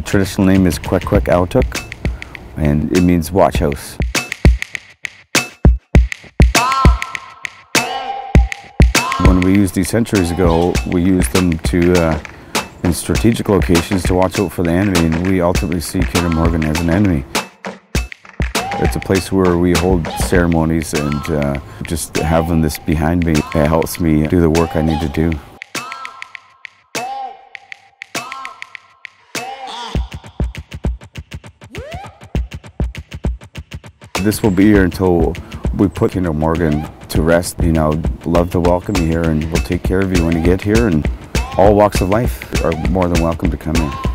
traditional name is Kwekwecnewtxw, and it means watch house. When we used these centuries ago, we used them to in strategic locations to watch out for the enemy, and we ultimately see Kinder Morgan as an enemy. It's a place where we hold ceremonies, and just having this behind me helps me do the work I need to do. This will be here until we put Kinder Morgan to rest. You know, love to welcome you here, and we'll take care of you when you get here, and all walks of life are more than welcome to come in.